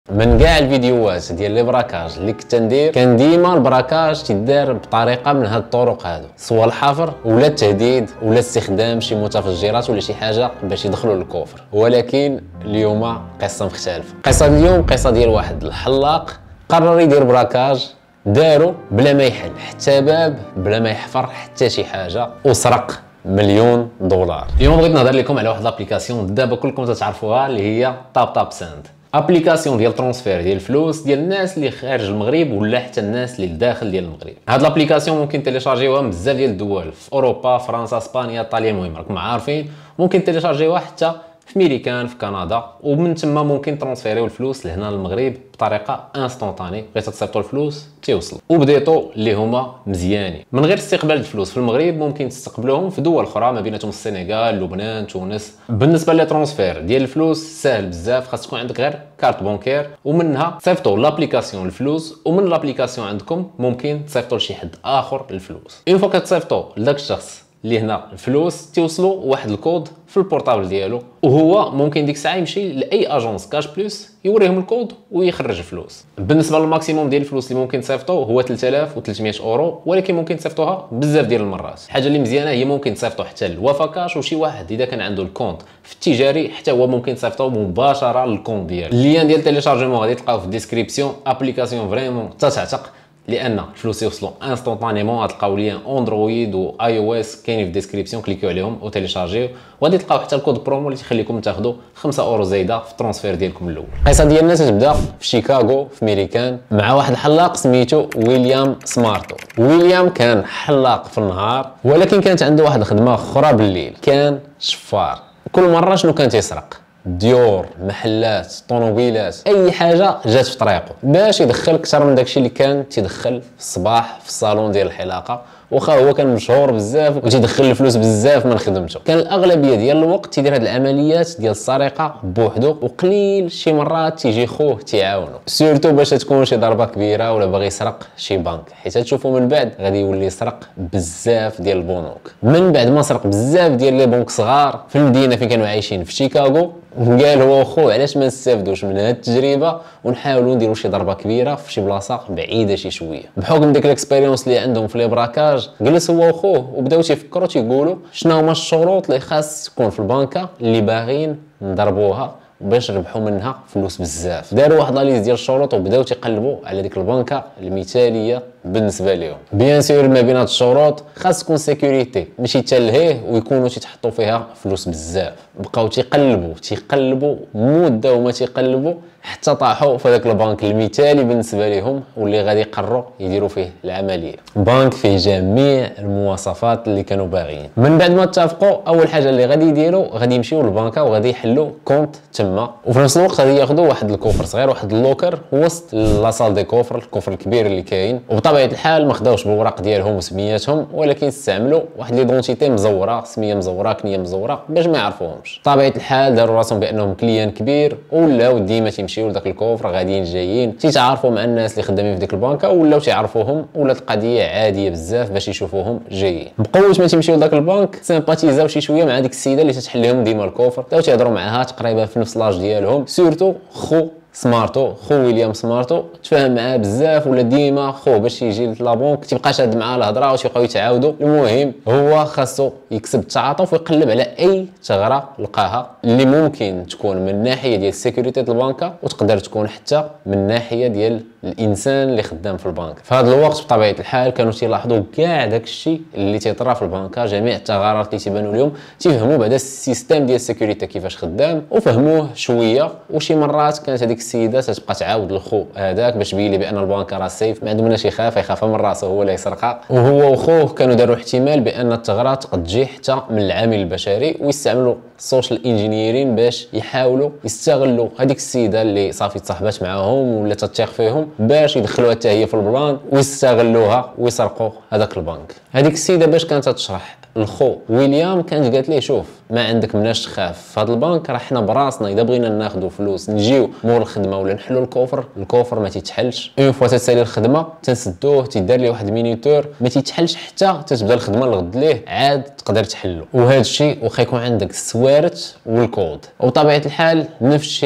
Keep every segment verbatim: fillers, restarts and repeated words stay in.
من كاع الفيديوهات ديال لي براكاج اللي كنت ندير كان ديما البراكاج تيدار بطريقه من هاد الطرق هادو، سواء الحفر ولا التهديد ولا استخدام شي متفجرات ولا شي حاجه باش يدخلوا للكفر. ولكن اليوم قصه مختلفه. قصه اليوم قصه ديال واحد الحلاق قرر يدير براكاج، دارو بلا ما يحل حتى باب، بلا ما يحفر حتى شي حاجه، وسرق مليون دولار. اليوم بغيت نهضر لكم على واحد لابليكاسيون دابا كلكم تتعرفوها اللي هي طاب طاب ساند. ابليكاسيون ديال ترونسفير ديال الفلوس ديال الناس اللي خارج المغرب ولا حتى الناس اللي داخل ديال المغرب. هاد لابليكاسيون ممكن تيليشارجيوها من بزاف ديال الدول في اوروبا، فرنسا، اسبانيا، ايطاليا، المهم راكم عارفين. ممكن تيليشارجيوها حتى في ميريكان، في كندا، ومن تما ممكن ترونسفيريو الفلوس لهنا للمغرب بطريقه انستونطاني. بغيتو تصيفطوا الفلوس تيوصلوا، وبديتو اللي هما مزيانين. من غير استقبال الفلوس في المغرب ممكن تستقبلوهم في دول اخرى، ما بيناتهم السنغال، لبنان، تونس. بالنسبه للترونسفير ديال الفلوس ساهل بزاف، خاص تكون عندك غير كارت بونكير، ومنها تصيفطوا لابليكاسيون الفلوس، ومن لابليكاسيون عندكم ممكن تصيفطوا لشي حد اخر الفلوس. اون فوا كتصيفطوا لذاك الشخص اللي هنا الفلوس تيوصلوا واحد الكود في البورطابل ديالو، وهو ممكن ديك الساعه يمشي لاي اجونس كاش بلس يوريهم الكود ويخرج الفلوس. بالنسبه للماكسيموم ديال الفلوس اللي ممكن تصيفطوا هو ثلاثة آلاف وثلاثمية اورو، ولكن ممكن تصيفطوها بزاف ديال المرات. الحاجه اللي مزيانه هي ممكن تصيفطوا حتى للوفا كاش، وشي واحد اذا كان عنده الكونت في التجاري حتى هو ممكن تصيفطوه مباشره للكونت ديالو. اللين ديال تيليشارجمون غادي تلقاوه في الديسكريبسيون. ابليكاسيون فريمون تتعتق لان الفلوس يوصلوا انستونطانيمون. غتلقاو ليان اندرويد و اي او اس كاينين في الديسكريبسيون، كليكيو عليهم وتيليشارجيو، وغادي تلقاو حتى الكود برومو اللي تيخليكم تاخذوا خمسة اورو زايده في الترونسفير ديالكم الاول. القصه ديالنا تتبدا في شيكاغو في ميريكان مع واحد الحلاق سميتو ويليام سمارتو. ويليام كان حلاق في النهار، ولكن كانت عنده واحد الخدمه اخرى بالليل، كان شفار. كل مره شنو كان تيسرق؟ ديور، محلات، طوموبيلات، اي حاجه جات في طريقه باش يدخل اكثر من داكشي اللي كان تيدخل في الصباح في الصالون ديال الحلاقه. واخا هو كان مشهور بزاف وتيدخل الفلوس بزاف من خدمته، كان الاغلبيه ديال الوقت تيدير هاد العمليات ديال السرقه بوحدو، وقليل شي مرات تيجي خوه تيعاونو، سورتو باش تكون شي ضربه كبيره ولا باغي يسرق شي بنك، حيت تشوفوا من بعد غادي يولي يسرق بزاف ديال البنوك. من بعد ما سرق بزاف ديال لي بنك صغار في المدينه فين كانوا عايشين في شيكاغو، قال هو وخوه علاش ما نستافدوش من هاد التجربه ونحاولوا نديروا شي ضربه كبيره في شي بلاصه بعيده شي شويه. بحكم ديك الاكسبيريونس اللي عندهم في لي براكاج، جلس هو وخوه وبداو تيفكروا تيقولوا شنو هما الشروط اللي خاص تكون في البنكه اللي باغيين نضربوها باش نربحوا منها فلوس بزاف. داروا واحد لاليز ديال الشروط وبداو تيقلبوا على ديك البنكه المثاليه بالنسبه لهم. بيان سور ما بين هاد الشروط خاص تكون سيكوريتي، ماشي تلهيه ويكونوا تيتحطوا فيها فلوس بزاف. بقاو تيقلبوا تيقلبوا مده وما تيقلبوا حتى طاحوا في هذاك البنك المثالي بالنسبه لهم، واللي غادي يقرروا يديروا فيه العمليه. بنك فيه جميع المواصفات اللي كانوا باغيين. من بعد ما اتفقوا، اول حاجه اللي غادي يديروا غادي يمشيو للبنكه وغادي يحلوا كونت تما، وفي نفس الوقت غادي ياخذوا واحد الكوفر صغير، واحد اللوكر وسط لاصال دي كوفر، الكوفر الكبير اللي كاين. وبطبيعه الحال ما خداوش بالوراق ديالهم وسمياتهم، ولكن استعملوا واحد ليدونتيتي مزوره، سميه مزوره، كنيه مزوره، باش ما يعرفوهمش. بطبيعه الحال داروا راسهم بانهم كليان كبير، ولاو ديما تيمشيو لذاك الكوفر غاديين جايين، تيتعارفوا مع الناس اللي خدامين في ديك البنكه، ولاو تيعرفوهم، ولات القضيه عاديه بزاف باش يشوفوهم جايين. بقوه ما تيمشيو لذاك البنك سيمباتيزاو شي شويه مع ديك السيده اللي تتحل لهم ديما الكوفر، بداو تيهضروا معاها تقريبا في نفس لاج ديالهم. سورتو خو سمارتو، خو ويليام سمارتو تفاهم معاه بزاف، ولا ديما خوه باش يجي لابونك تيبقى شاد معاه الهضره وتيبقاو يتعاودوا. المهم هو خاصو يكسب التعاطف ويقلب على اي ثغره لقاها اللي ممكن تكون من الناحيه ديال السيكوريتي ديال البنكه، وتقدر تكون حتى من الناحيه ديال الانسان اللي خدام في البنك. في هذا الوقت بطبيعه الحال كانوا تيلاحظوا كاع داك الشيء اللي تيطرا في البنكه، جميع الثغرات اللي تيبانوا لهم، تيفهموا بعدا السيستم ديال السيكوريتي كيفاش خدام وفهموه شويه. وشي مرات كانت هذيك السيده تتبقى تعاود للخو هذاك باش تبين لي بان البنكه راه سيف، ما عندهمناش يخاف، يخاف من راسه هو اللي يسرقها. وهو وخوه كانوا داروا احتمال بان الثغرات قد تجي حتى من العامل البشري، ويستعملوا السوشيال انجينيرين باش يحاولوا يستغلوا هذيك السيده اللي صافي تصاحبات معاهم ولا تتثق فيهم باش يدخلوها حتى هي في البلان ويستغلوها ويسرقوا هذاك البنك. هذيك السيده باش كانت تشرح الخو ويليام كانت قالت ليه شوف ما عندك مناش تخاف، في هذا البنك راه حنا براسنا اذا بغينا ناخذوا فلوس نجيو مور الخدمه ولا نحلوا الكوفر، الكوفر ما تيتحلش. اون فوا تسالي الخدمه تنسدوه تيدار ليه واحد مينيتور ما تيتحلش حتى تتبدا الخدمه الغد ليه عاد تقدر تحلو. وهذا الشيء واخا يكون عندك السوارت والكود. وبطبيعه الحال نفس الشيء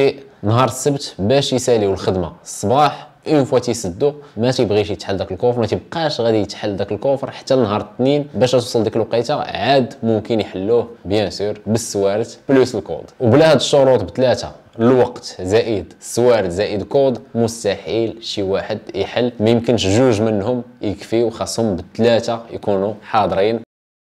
نهار السبت باش يساليو الخدمه الصباح. اون فوا تيسدو ما تيبغيش يتحل داك الكوفر، ما تيبقاش غادي يتحل داك الكوفر حتى نهار الاثنين باش توصل ديك الوقيته عاد ممكن يحلوه بيان سور بالسوارت بلوس الكود. وبلا هاد الشروط بثلاثه، الوقت زائد السوارت زائد كود، مستحيل شي واحد يحل. ما يمكنش جوج منهم يكفيو، خاصهم بالثلاثه يكونوا حاضرين.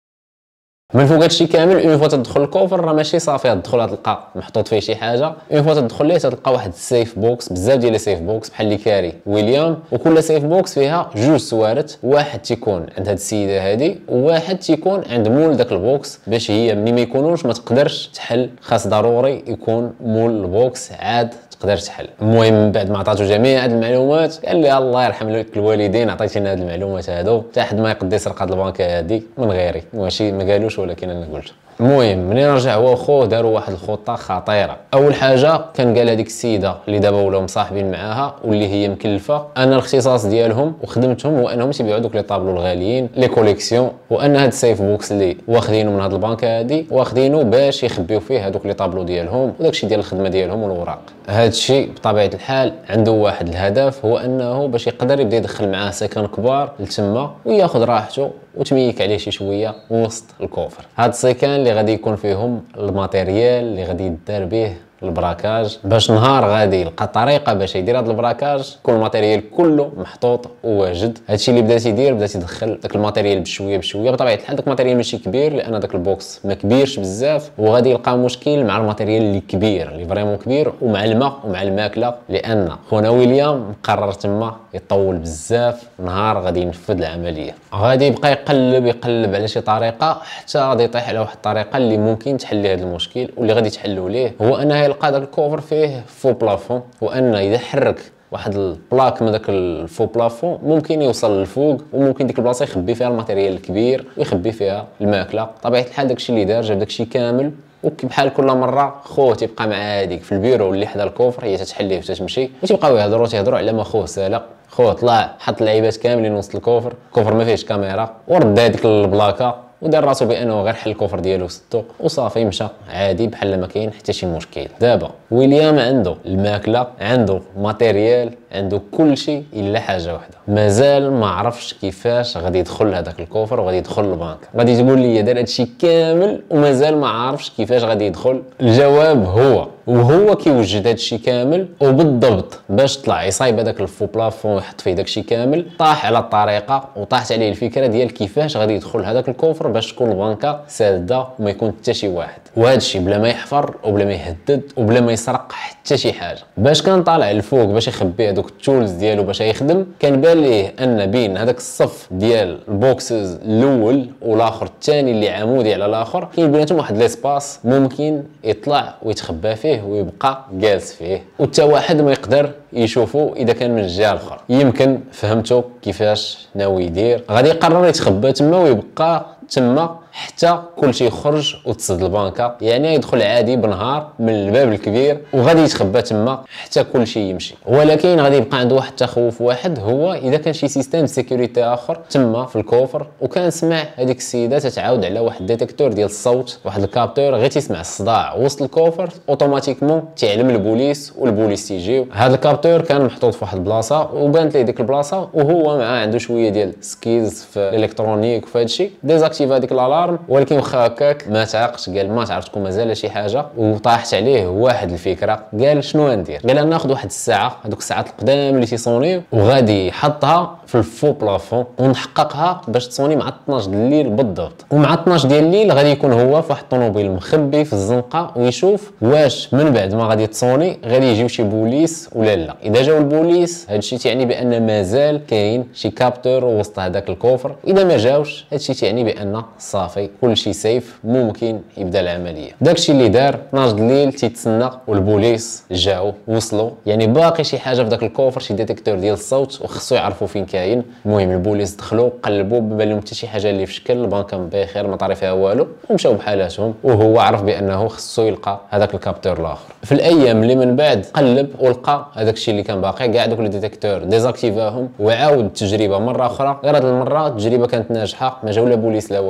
من فوق هادشي كامل اون فوا تدخل الكوفر راه ماشي صافي تدخل تلقى محطوط فيه شي حاجه. اون فوا تدخل ليه تلقى واحد السيف بوكس، بزاف ديال السيف بوكس بحال اللي كاري ويليام، وكل سيف بوكس فيها جوج سوارت، واحد تيكون عند هاد السيده هادي وواحد تيكون عند مول داك البوكس، باش هي ملي ما يكونوش ما تقدرش تحل، خاص ضروري يكون مول البوكس عاد تقدر تحل. المهم من بعد ما عطاتو جميع هاد المعلومات قال لي الله يرحم لك الوالدين عطيتينا هاد المعلومات هادو، حتى حد ما يقدر يسرق هاد البنكه هادي من غيري، ماشي ما قالوش ولكن انا قلت. المهم منين رجع هو وخوه داروا واحد الخطه خطيره. اول حاجه كان قال هذيك السيده اللي دابا ولاو مصاحبين معاها واللي هي مكلفه، انا الاختصاص ديالهم وخدمتهم هو انهم تيبيعوا دوك لي طابلو الغاليين لي كوليكسيون، وان هاد السيف بوكس اللي واخدينه من هاد البنكه هادي واخدينه باش يخبيو فيه هذوك لي طابلو ديالهم وداكشي ديال الخدمه ديالهم والوراق. هادشي بطبيعه الحال عنده واحد الهدف، هو انه باش يقدر يبدا يدخل معاه سكن كبار لتما وياخذ راحته وتميك عليه شي شويه وسط الكوفر. هاد السكان اللي غادي يكون فيهم الماتيريال اللي غادي يدار به البراكاج، باش نهار غادي يلقى طريقه باش يدير هذا البراكاج كل الماتيريال كله محطوط وواجد. هادشي اللي بدا تيدير، بدا تيدخل داك الماتيريال بشويه بشويه. بطبيعه الحال داك الماتيريال ماشي كبير لان داك البوكس ما كبيرش بزاف، وغادي يلقى مشكل مع الماتيريال اللي كبير اللي فريمون كبير، ومع الماء ومع الماكله، لان خونا ويليام مقرر تما يطول بزاف نهار غادي ينفذ العمليه. غادي يبقى يقلب يقلب على شي طريقه حتى غادي يطيح على واحد الطريقه اللي ممكن تحل ليه هذا المشكل، واللي غادي تحلوا ليه هو انه يلقى داك الكوفر فيه فو بلافون، وان اذا حرك واحد البلاك من داك الفو بلافون ممكن يوصل للفوق، وممكن ديك البلاصه يخبي فيها الماتيريال الكبير ويخبي فيها الماكله. طبيعه الحال داكشي اللي دار جاب داكشي كامل، وبحال كل مره خوه تيبقى مع هذيك في البيرو اللي حدا الكوفر هي تتحليه وتتمشي، وتيبقاو يهضروا تيهضروا على ما خوه سالق. خوه طلع حط اللعيبات كاملين وسط الكوفر، الكوفر ما فيهش كاميرا، ورد هذيك البلاكه ودار راسو بانه غير حل الكوفر ديالو وسدو وصافي مشى عادي بحال ما كاين حتى شي مشكل. دابا ويليام عنده الماكله، عنده ماتيريال، عنده كل شيء الا حاجه واحده، مازال ما عرفش كيفاش غادي يدخل هذاك الكوفر وغادي يدخل البنك. غادي تقول لي دار هادشي كامل ومازال ما عارفش كيفاش غادي يدخل؟ الجواب هو وهو كيوجد هادشي كامل وبالضبط باش طلع يصايب هذاك الفو بلافون ويحط فيه داكشي كامل، طاح على الطريقه وطاحت عليه الفكره ديال كيفاش غادي يدخل هذاك الكوفر باش تكون البنكه ساده وما يكون حتى شي واحد، وهادشي بلا ما يحفر وبلا ما يهدد وبلا ما يسرق حتى شي حاجه. باش كان طالع الفوق باش يخبي هذوك التولز ديالو باش يخدم، كان بان ليه ان بين هذاك الصف ديال البوكسز الاول والاخر الثاني اللي عمودي على الاخر كاين بيناتهم واحد ليسباس ممكن يطلع ويتخبى فيه ويبقى جالس فيه، وتا واحد ما يقدر يشوفوا اذا كان من الجهه الاخرى. يمكن فهمتوا كيفاش ناوي يدير؟ غادي يقرر يتخبى تما ويبقى تما حتى كلشي يخرج وتصد البنكه، يعني يدخل عادي بنهار من الباب الكبير وغادي يتخبى تما حتى كلشي يمشي. ولكن غادي يبقى عنده واحد التخوف واحد، هو اذا كان شي سيستم سيكوريتي اخر تما في الكوفر، وكان سمع هذيك السيده تتعاود على واحد ديتيكتور ديال الصوت، واحد الكابتور غير تيسمع الصداع وسط الكوفر اوتوماتيكمون تيعلم البوليس والبوليس تيجيو. هذا الكابتور كان محطوط في واحد البلاصه وبانت ليه ديك البلاصه، وهو معاه عنده شويه ديال سكيلز في الالكترونيك وفي هادشي، ديزاكتيفا هذيك الالارم. ولكن واخا هكاك ما تعقش، قال ما تعرفتكم مازال شي حاجه، وطاحت عليه واحد الفكره. قال شنو ندير؟ قال ناخذ واحد الساعه، هذوك الساعات القدام اللي تيصونيو، وغادي يحطها في الفو بلافون ونحققها باش تصوني مع اثناش د الليل بالضبط. ومع اثناش ديال الليل غادي يكون هو في واحد الطوموبيل مخبي في الزنقه ويشوف واش من بعد ما غادي تصوني غادي يجيو شي بوليس ولا لا. اذا جاو البوليس هادشي تعني بان مازال كاين شي كابتور وسط هذاك الكوفر، اذا ما جاوش هادشي تعني بان صافي كلشي سيف ممكن يبدا العمليه. داكشي اللي دار اثناش د الليل تيتسنى والبوليس جاو وصلوا، يعني باقي شي حاجه في داك الكوفر، شي ديتيكتور ديال الصوت وخصو يعرفوا فين كاين. المهم البوليس دخلوا قلبوا ما بان لهم حتى شي حاجه اللي في شكل البنكه بخير ما طاري فيها والو، ومشاو بحالاتهم، وهو عرف بانه خصو يلقى هذاك الكابتور الاخر. في الايام اللي من بعد قلب ولقى هذاك الشيء اللي كان باقي، كاع دوك الديتيكتور ديزاكتيفاهم وعاود التجربه مره اخرى. غير هذه المره التجربه كانت ناجحه، ما جاو لا بوليس لا والو، يعني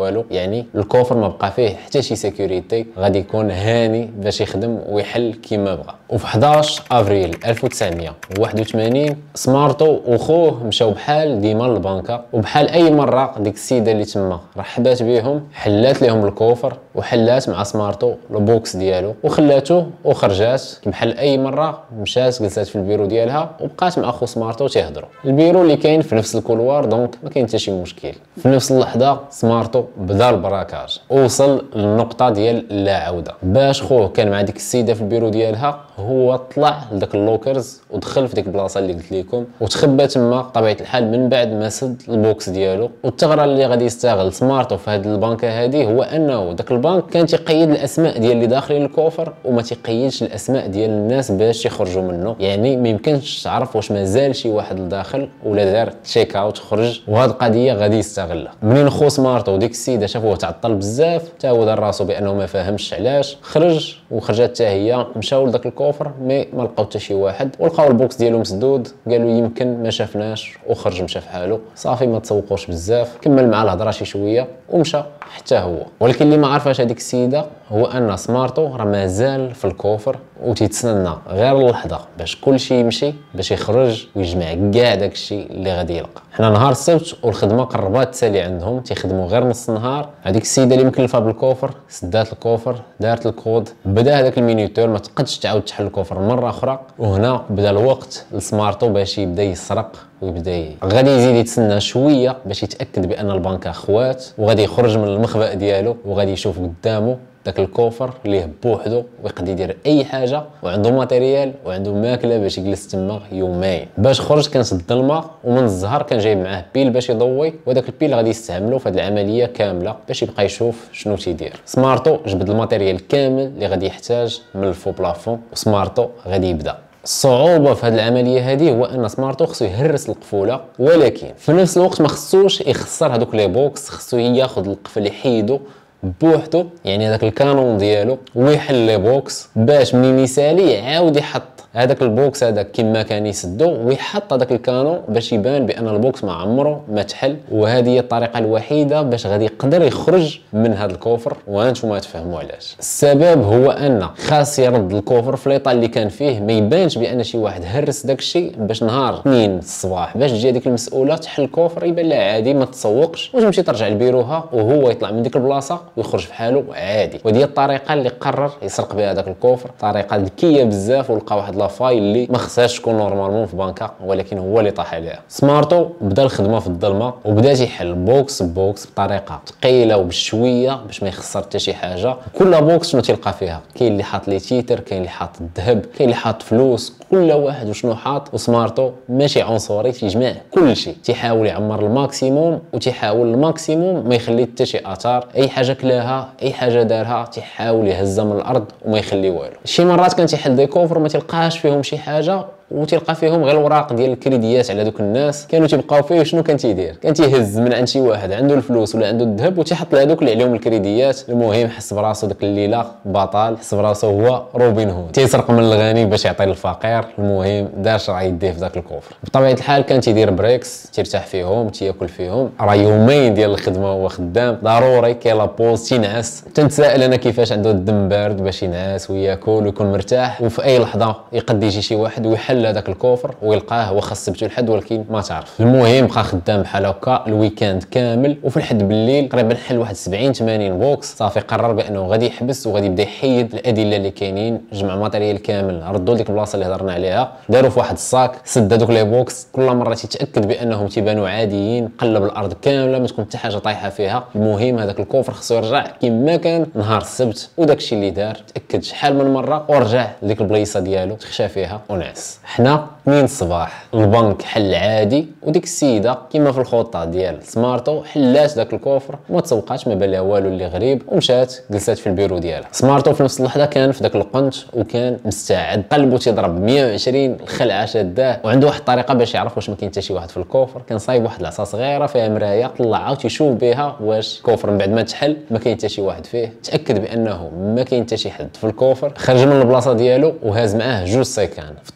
يعني الكوفر ما بقى فيه حتى شي سيكوريتي، غادي يكون هاني باش يخدم ويحل كيما بغى. وفي حداش افريل ألف وتسعمية وواحد وثمانين سمارتو وخوه مشاو بحال ديما للبنكه، وبحال اي مره ديك السيده اللي تما رحبات بهم، حلات لهم الكوفر وحلات مع سمارتو البوكس ديالو وخلاتو وخرجات بحال اي مره، مشات جلسات في البيرو ديالها وبقات مع اخو سمارتو تيهضروا. البيرو اللي كاين في نفس الكولوار، دونك ما كاين حتى شي مشكل. في نفس اللحظه سمارتو بدا البراكاج، وصل للنقطه ديال لا عوده. باش خوه كان مع ديك السيده في البيرو ديالها، هو طلع لداك اللوكرز ودخل في ديك البلاصه اللي قلت لكم وتخبى تما بطبيعه الحال من بعد ما سد البوكس ديالو. والثغره اللي غادي يستغل سمارتو في هذه البنكه هذه هو انه داك البنك كان تيقيد الاسماء ديال اللي داخلين الكوفر وما تيقيدش الاسماء ديال الناس باش يخرجوا منه، يعني ما يمكنش تعرف واش مازال شي واحد لداخل ولا دار تشيك اوت خرج، وهذه القضيه غادي يستغلها. منين خو سمارتو وديك السيده شافوه تعطل بزاف، حتى هو دار راسو بانه ما فاهمش علاش خرج، وخرجت حتى هي. مشاو لذاك الكوفر مي ما لقاو حتى شي واحد، ولقاو البوكس ديالو مسدود، قالوا يمكن ما شافناش وخرج مشى في حاله. صافي ما تسوقوش بزاف، كمل مع الهضره شي شويه ومشى حتى هو. ولكن اللي ما عرفاش هذيك السيده هو ان سمارتو راه مازال في الكوفر وتيتسنى غير اللحظه باش كلشي يمشي باش يخرج ويجمع كاع داكشي اللي غادي يلقى. حنا نهار السبت والخدمه قربات تسالي عندهم، تيخدموا غير نص النهار. هذيك السيده اللي مكلفه بالكوفر سدات الكوفر، دارت الكود، بدا هذاك المينيتور ما تقدش تعاود تحل الكوفر مره اخرى. وهنا بدا الوقت لسمارتو باش يبدا يسرق ويبدا غادي يزيد يتسنى شويه باش يتاكد بان البنكه اخوات، وغادي يخرج من المخبأ ديالو وغادي يشوف قدامه داك الكوفر ليه بوحدو ويقدر يدير اي حاجه، وعنده ماتيريال وعنده ماكله باش يجلس تما يومين. باش خرج كان سد الماء، ومن الزهر كان جايب معاه بيل باش يضوي، وداك البيل غادي يستعملو في هذه العمليه كامله باش يبقى يشوف شنو تيدير. سمارتو جبد الماتيريال كامل اللي غادي يحتاج من الفو بلافون، وسمارتو غادي يبدا. الصعوبه في هذه العمليه هذه هو ان سمارتو خصو يهرس القفوله، ولكن في نفس الوقت ما خصوش يخسر هذوك لي بوكس، خصو ياخذ القفل يحيدو بوحدو، يعني هذاك الكانون ديالو، ويحل لي بوكس باش منين يسالي يعاود يحط هذاك البوكس هذاك كما كان يسدو، ويحط هذاك الكانون باش يبان بان البوكس ما عمره ما تحل. وهذه هي الطريقه الوحيده باش غادي يقدر يخرج من هذا الكوفر، وانتم تفهموا علاش. السبب هو ان خاص يرد الكوفر في ليطا اللي كان فيه، ما يبانش بان شي واحد هرس داك الشيء، باش نهار اثنين الصباح باش تجي هذيك المسؤوله تحل الكوفر يبان لها عادي ما تسوقش، وتمشي ترجع لبيروها وهو يطلع من ديك البلاصه ويخرج في حاله عادي. وهذه هي الطريقه اللي قرر يسرق بها هذاك الكوفر، طريقه ذكيه بزاف، ولقى واحد لافاي اللي ما خصهاش تكون نورمالمون في بنكه، ولكن هو اللي طاح عليها. سمارتو بدا الخدمه في الظلمه وبدا يحل بوكس بوكس بطريقه ثقيله وبشويه باش ما يخسر حتى شي حاجه. كل بوكس شنو تلقى فيها، كاين اللي حاط لي تيتر، كاين اللي حاط الذهب، كاين اللي حاط فلوس، كل واحد وشنو حاط. وسمارتو ماشي عنصري، تيجمع كل شيء، تيحاول يعمر الماكسيموم وتيحاول الماكسيموم ما يخلي حتى شي اثار، اي حاجه كلاها اي حاجه دارها تيحاول يهزها من الارض وما يخلي والو. شي مرات كان تيحل دي كوفر ما تلقاش فيهم شي حاجه، وتلقى فيهم غير الوراق ديال الكريديات على دوك الناس كانوا تيبقاو فيه. شنو كان تيدير؟ كان تيهز من عند شي واحد عنده الفلوس ولا عنده الذهب وتيحط لهذوك اللي عليهم الكريديات. المهم حس براسو ديك الليله بطل، حس براسو هو روبن هود، تيسرق من الغني باش يعطي للفقير. المهم دار شرع يديه في ذاك الكوفر. بطبيعه الحال كان تيدير بريكس، تيرتاح فيهم، تياكل فيهم. راه يومين ديال الخدمه هو خدام، ضروري كاين لابوز تينعس. تنتسائل انا كيفاش عنده الدم بارد باش ينعس وياكل ويكون مرتاح، وفي اي لحظه يقد يجي شي واحد ويحل هذاك الكوفر ويلقاه واخا سبتو الحد ولكن ما تعرف. المهم بقى خدام بحال هكا الويكاند كامل، وفي الحد بالليل تقريبا حل واحد سبعين ثمانين بوكس. صافي قرر بانه غادي يحبس وغادي يبدا يحيد الادله اللي كاينين، جمع ماتيريال كامل، ردوا لديك البلاصه اللي هضرنا عليها، داروا في واحد الصاك، سد هذوك لي بوكس. كل مره تيتاكد بانهم تيبانوا عاديين، قلب الارض كامله ما تكون حتى حاجه طايحه فيها. المهم هذاك الكوفر خصو يرجع كما كان نهار السبت، وداك الشيء اللي دار تاكد شحال من مره ورجع لديك البلايصه ديالو تخشى فيها ونعس. حنا اثنين الصباح البنك حل عادي، وديك السيده كما في الخطه ديال سمارتو حلات داك الكوفر وما تسوقاتش، ما بان لها والو اللي غريب، ومشات جلسات في البيرو ديالها. سمارتو في نفس اللحظه كان في داك القنت وكان مستعد، قلبو تيضرب مية وعشرين، الخلعه شاداه، وعنده واحد الطريقه باش يعرف واش ما كاين حتى شي واحد في الكوفر. كان صايب واحد العصا صغيره فيها مرايه، طلعها وتيشوف بها واش الكوفر من بعد ما تحل ما كاين حتى شي واحد فيه. تاكد بانه ما كاين حتى شي حد في الكوفر، خرج من البلاصه ديالو وهاز معاه جوج سيكان. في الطوطال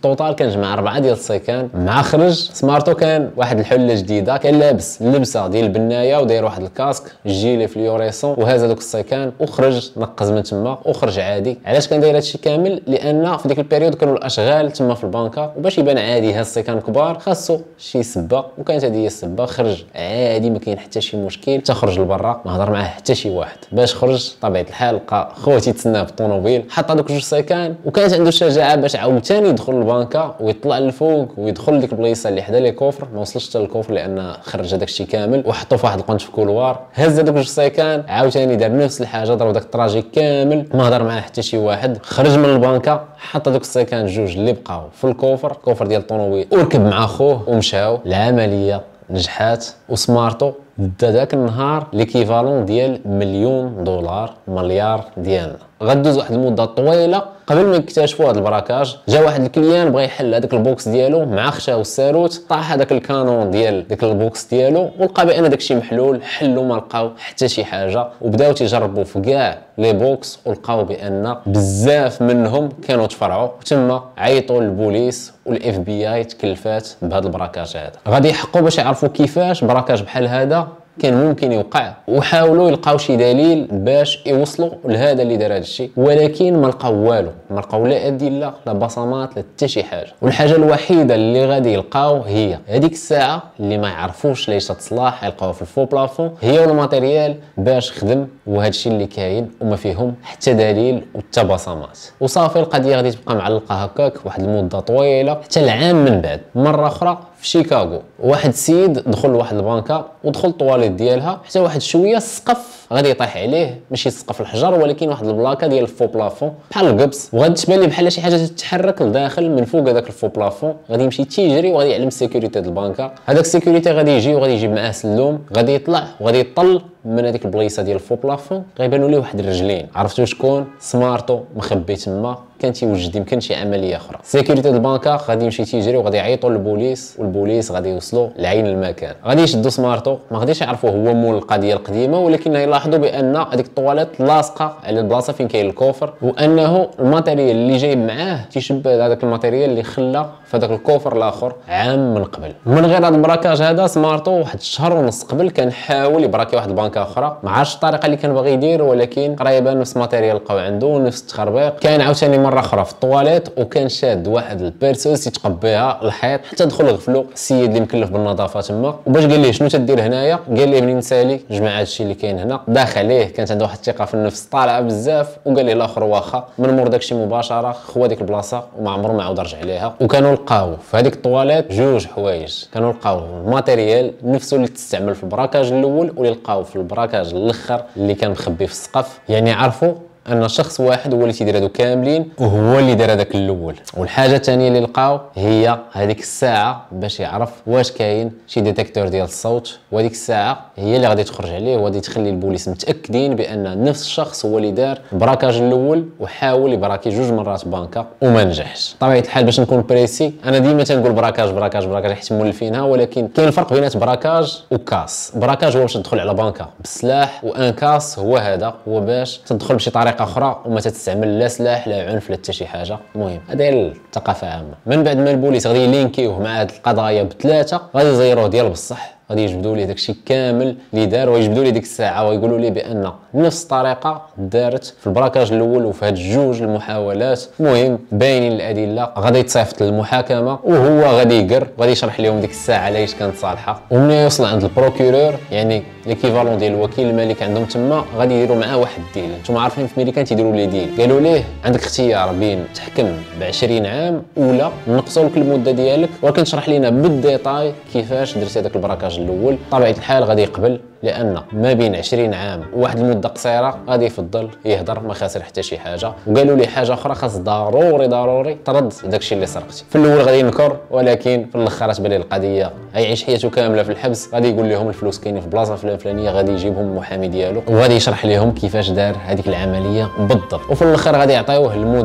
كان جمع اربعه ديال السيكان. مع خرج سمارتو كان واحد الحله جديده، كان لابس اللبسه ديال البنايه وداير واحد الكاسك جيلي فليوريسون وهذا دوك السيكان وخرج نقز من تما وخرج عادي. علاش كان داير هادشي كامل؟ لان في ديك البيريود كانوا الاشغال تما في البنكه، وباش يبان عادي هاد السيكان كبار خاصو شي سبه، وكانت هذه هي السبه. خرج عادي ما كاين حتى شي مشكل، تخرج لبرا ما هضر معاه حتى شي واحد. باش خرج طبيعه الحال لقى خوه تيتسناه في الطوموبيل، حط هذوك جوج سيكان وكانت عنده الشجاعه باش عاوتاني يدخل البنكه ويطلع للفوق ويدخل ديك البلايصه اللي حدا لي كوفر. ما وصلش حتى للكوفر لان خرج هذاك الشيء كامل وحطوه في واحد القنت في كولوار. هز هذوك جوج سيكان عاوتاني دار نفس الحاجه، ضرب داك التراجي كامل ما هضر معاه حتى شي واحد. خرج من البنكه حط هذوك السيكان جوج اللي بقاو في الكوفر، الكوفر ديال الطوموبيل، وركب مع خوه ومشاو. العمليه نجحات وسمارتو دا داك النهار ليكيفالون ديال مليون دولار، مليار ديالنا. غدوز واحد المده طويله قبل ما يكتشفوا هذا البراكاج. جا واحد الكليان بغى يحل هذاك البوكس ديالو مع خشاو الساروت، طاح هذاك الكانون ديال داك البوكس ديالو ولقى بان داكشي محلول. حلوا ما لقاو حتى شي حاجه وبداو تيجربوا في كاع لي بوكس ولقاو بان بزاف منهم كانوا تفرعوا. تما عيطوا للبوليس والاف بي اي تكلفات بهذا البراكاج هذا. غادي يحقوا باش يعرفوا كيفاش براكاج بحال هذا كان ممكن يوقع، وحاولوا يلقاو شي دليل باش يوصلوا لهذا اللي دار هذا الشيء، ولكن ما لقاو والو. ما لقاو لا ادله لا بصمات لا حتى شي حاجه. والحاجه الوحيده اللي غادي يلقاو هي هذيك الساعه اللي ما يعرفوش ليش تصلاح، يلقاوها في الفو بلافون، هي الماتيريال باش خدم وهذا الشيء اللي كاين وما فيهم حتى دليل وحتى بصمات. وصافي القضيه غادي تبقى معلقه هكاك واحد المده طويله حتى العام من بعد. مره اخرى في شيكاغو واحد السيد دخل لواحد البنكه ودخل الطواليت ديالها، حتى واحد شويه السقف غادي يطيح عليه، ماشي سقف الحجر ولكن واحد البلاكه ديال الفو بلافون بحال القبص، وغادي تبان لي بحال شي حاجه تتحرك لداخل من فوق هذاك الفو بلافون. غادي يمشي تيجري وغادي يعلم السيكوريتي ديال البنكه. هذاك السيكوريتي غادي يجي وغادي يجيب معاه سلوم، غادي يطلع وغادي يطل من هذيك البلايصه ديال الفو بلافون. غيبانوا ليه واحد الرجلين. عرفتوا شكون؟ سمارتو مخبي تما، كان تيوجد يمكن شي عمليه اخرى. سيكوريتي البنكه غادي يمشي تيجري وغادي يعيطوا للبوليس، والبوليس غادي يوصلوا لعين المكان. غادي يشدوا سمارتو، ما غاديش يعرفوا هو مول القضيه القديمه، ولكن يلاحظوا بان هذيك الطواليت لاصقه على البلاصه فين كاين الكوفر، وانه الماتيريال اللي جايب معاه تيشبه هذاك الماتيريال اللي خلى في هذاك الكوفر الاخر عام من قبل. من غير هذا البراكاج هذا سمارتو واحد الشهر ونص قبل كان حاول يبراكي واحد البنكه اخرى. ما عرفتش الطريقه اللي كان باغي يدير، ولكن قريبا نفس الماتيريال لقاو عنده نفس التخربيق. كان عاوتاني مره اخرى في الطواليت وكان شاد واحد البيرسوس يتقبيها الحيط حتى دخل غفلو السيد اللي مكلف بالنظافه تما. وباش قال ليه شنو تدير هنايا، قال ليه منين سالي جمع هادشي اللي كاين هنا. داخل عليه كانت عنده واحد الثقه في النفس طالعه بزاف، وقال ليه الاخر واخا. من مور داكشي مباشره خوا ديك البلاصه وما عمره ما عاود رجع عليها. وكانوا لقاو في هذيك الطواليت جوج حوايج، كانوا لقاو الماتيريال نفسه اللي تستعمل في البراكاج الاول واللي لقاو في البراكاج الاخر اللي كان مخبي في السقف. يعني عرفوا ان شخص واحد هو اللي تيدير هادو كاملين وهو اللي دار هذاك الاول. والحاجه الثانيه اللي لقاو هي هذيك الساعه باش يعرف واش كاين شي ديتيكتور ديال الصوت، وهذيك الساعه هي اللي غادي تخرج عليه وغادي تخلي البوليس متاكدين بان نفس الشخص هو اللي دار البراكاج الاول وحاول يبراكي جوج مرات بنكه وما نجحش. طبيعه الحال باش نكون بريسي، انا ديما تنقول براكاج براكاج براكاج حيت مولفينها، ولكن كاين الفرق بين براكاج وكاس. براكاج هو باش تدخل على بنكه بالسلاح، وان كاس هو هذا هو باش تدخل بشي طريقه اخرى وما تستعمل لا سلاح لا عنف لا حتى شي حاجه. المهم هذه الثقافه عامه. من بعد ما البوليس غادي يلينكيوه مع هذه القضايا بثلاثه، غادي يزيروه ديال بصح، غادي يجبدوا ليه داكشي كامل اللي دار ويجبدوا ليه ديك الساعه ويقولوا ليه بان نفس الطريقه دارت في البراكاج الاول وفي هاد الجوج المحاولات. المهم باينين الادله، غادي يتصيفط للمحاكمه وهو غادي يقر وغادي يشرح لهم ديك الساعه علاش كانت صالحه. وملي يوصل عند البروكورور يعني ليكيفالون ديال الوكيل الملك عندهم تما، غادي يديروا معاه واحد الديل. نتوما عارفين في امريكان تيديروا لي ديل، قالوا ليه عندك اختيار بين تحكم ب عشرين عام ولا نقصوا لك المده ديالك، ولكن شرح لينا بالديتاي كيفاش درتي هذاك البراكاج الاول. طبيعه الحال غادي يقبل، لان ما بين عشرين عام وواحد المده قصيره غادي يفضل يهضر ما خاسر حتى شي حاجه. وقالوا لي حاجه اخرى، خاص ضروري ضروري ترد داكشي اللي سرقتي. في الاول غادي ينكر، ولكن في الاخر تبان ليه القضيه غيعيش حياته كامله في الحبس. غادي يقول لهم الفلوس كاينين في بلاصه فلان فلانيه، غادي يجيبهم المحامي ديالو وغادي يشرح لهم كيفاش دار هذيك العمليه بالضبط. وفي الاخر غادي يعطيوه المده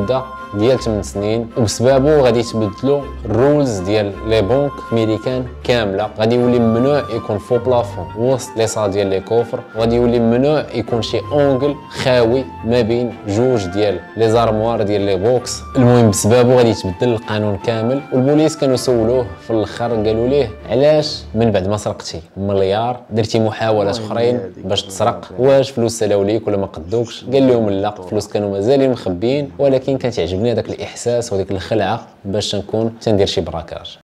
ديال ثمانية سنين، وبسببه غادي يتبدلوا الرولز ديال لي بنك ميريكان كامله. غادي يولي ممنوع يكون فو بلافون وسط لي صال ديال لي كوفر، وغادي يولي ممنوع يكون شي اونغل خاوي ما بين جوج ديال لي زارموار ديال لي بوكس. المهم بسببه غادي يتبدل القانون كامل. والبوليس كانوا سولوه في الاخر قالوا ليه علاش من بعد ما سرقتي مليار درتي محاولات اخرين باش تسرق، واش فلوس سلاو ليك ولا ما قدوكش؟ قال لهم لا، فلوس كانوا مازالين مخبيين، ولكن كان تعجبني هذاك الاحساس وديك الخلعه باش نكون تندير شي براكاج.